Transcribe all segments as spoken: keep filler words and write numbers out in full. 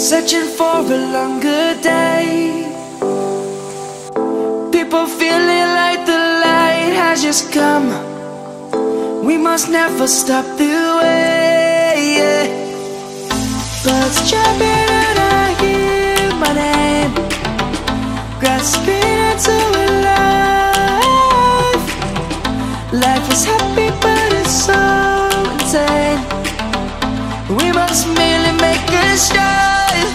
searching for a longer day. People feeling like the light has just come. We must never stop the way, yeah. Birds jumping and I hear my name, grasping into a life. Life is happy but it's so insane. We must merely make a start.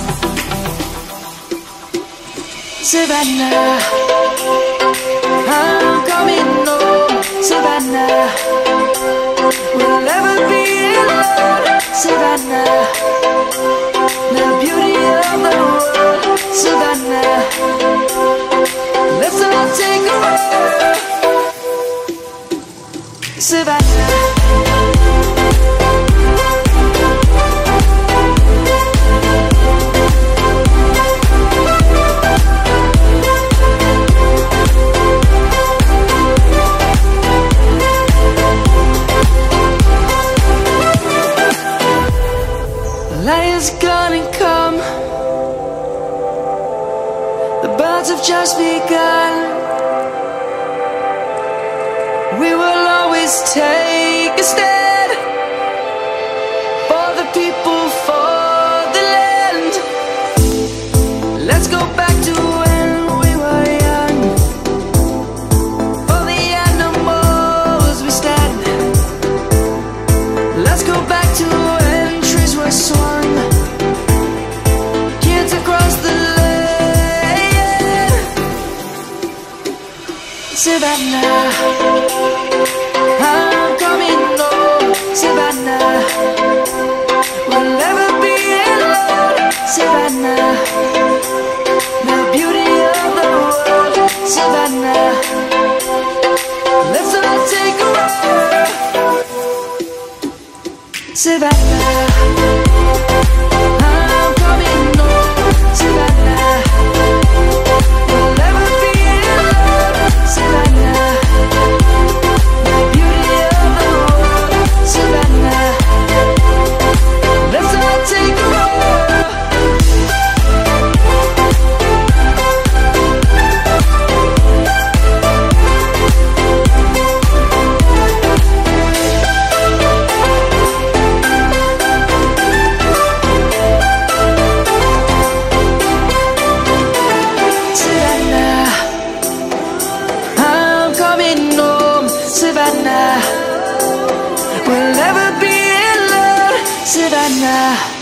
Savannah, I'm coming home. Savannah, we'll never be alone. Savannah, the beauty of the world. Savannah, let's all take a walk. Savannah. Light is gonna come. The birds have just begun. We will always take a stand for the people, for the land. Let's go back to when we were young. For the animals we stand. Let's go back to when trees were swung. Kids across the land. Savannah, I'm coming home. Savannah, we'll never be alone. Savannah, the beauty of the world. Savannah, let's all take a walk. Savannah, I'm coming home. Savannah, we'll never be alone. Savannah, the beauty of the world. Savannah, let's all take a walk. Savannah, I'm coming home. Savannah, we'll never be alone. Savannah.